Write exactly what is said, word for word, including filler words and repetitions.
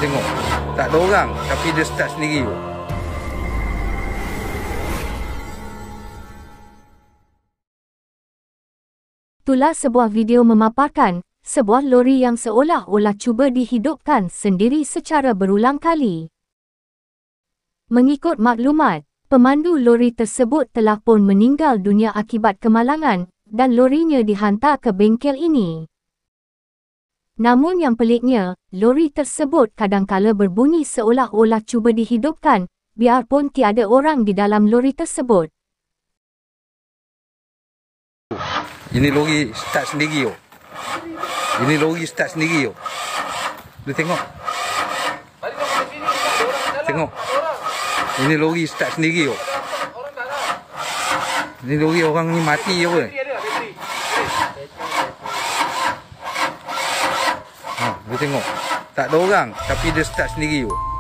tengok. Tak ada orang tapi dia start sendiri. Itulah sebuah video memaparkan sebuah lori yang seolah-olah cuba dihidupkan sendiri secara berulang kali. Mengikut maklumat, pemandu lori tersebut telah pun meninggal dunia akibat kemalangan dan lorinya dihantar ke bengkel ini. Namun yang peliknya, lori tersebut kadangkala berbunyi seolah-olah cuba dihidupkan, biarpun tiada orang di dalam lori tersebut. Ini lori start sendiri. Oh. Ini lori start sendiri. Oh. Dia tengok. Tengok. Ini lori start sendiri. Oh. Ini lori orang ni mati apa? Ha, dia tengok. Tak ada orang tapi dia start sendiri. Oh.